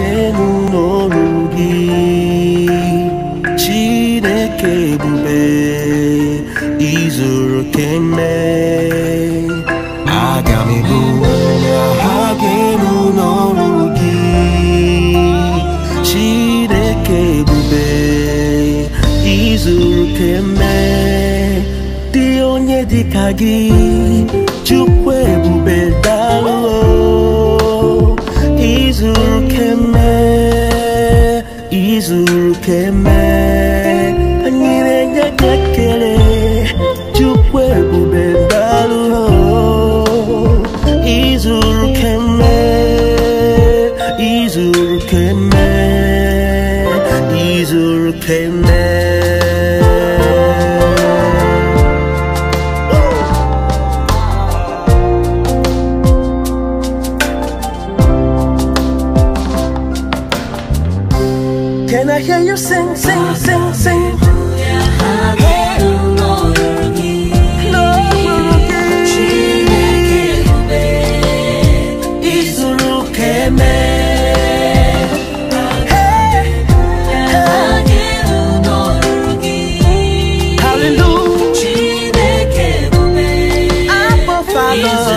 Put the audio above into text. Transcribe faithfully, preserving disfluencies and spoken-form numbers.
n'ọrụ Chineke ebube izuru keme aga m ebu aha gị n'ọrụ gị Chineke ebube izuru keme dị onye dịka gị Chukwu ebube daalụ izuru keme izuru keme anyị na-enye gị ekele Chukwu ebube daalụ izuru keme izuru keme izuru keme Can I hear you sing, sing, sing, sing? Hallelujah.